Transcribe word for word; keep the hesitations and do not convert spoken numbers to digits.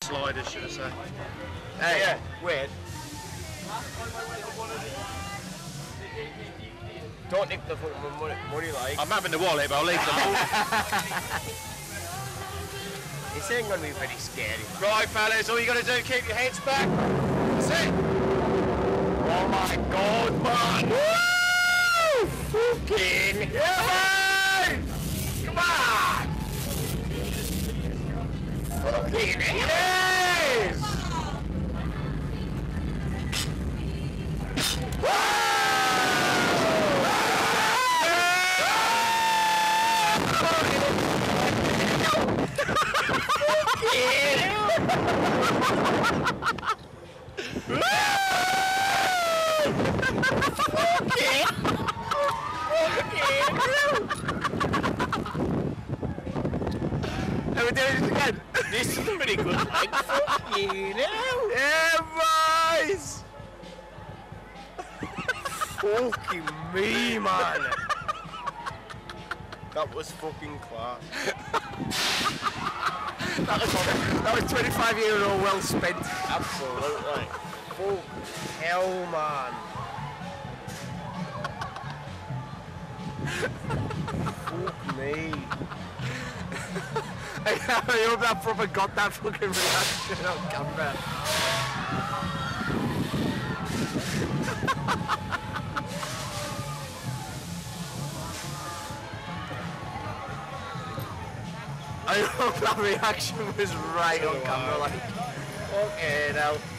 Sliders, should I say? Hey, yeah, wait. Don't nick the fucking money, money like. I'm having the wallet, but I'll leave the ball. This ain't gonna be very scary. Man. Right, fellas, all you gotta do, keep your heads back. That's it. Oh my god, man! Woo! Fucking yeah, man! Come on! Fucking yes! Let me do it again. This is pretty good. Like, fucking hell. Yeah, boys. Fucking me, man. That was fucking class. that, was, that was twenty-five euro well spent. Absolutely. Fuck hell, man. Fuck me. I hope that proper got that fucking reaction on camera. I hope that reaction was right on camera, like, fucking hell.